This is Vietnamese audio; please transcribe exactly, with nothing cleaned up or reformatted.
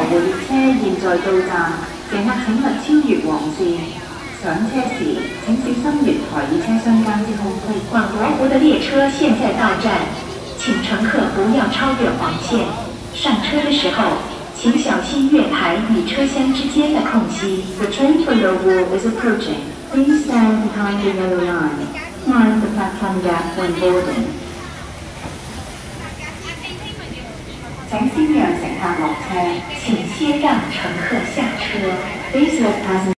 列車現在到站，乘客請勿超越黃線。上車時請小心月台與車廂間之空隙。 广国湖的列車現在到站，請乘客不要超越黃線。上車的時候，請小心月台與車廂之間的空隙。 The train for Yeovil is approaching. Please stand behind the yellow line. Mind the platform gap when boarding. 請先讓乘客落車， 請先讓乘客下車。 Please let passengers